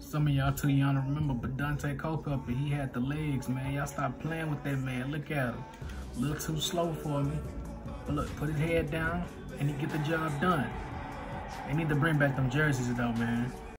Some of y'all too young to remember, but Daunte Culpepper, he had the legs, man. Y'all stop playing with that man. Look at him. A little too slow for me. But look, put his head down and he get the job done. They need to bring back them jerseys though, man.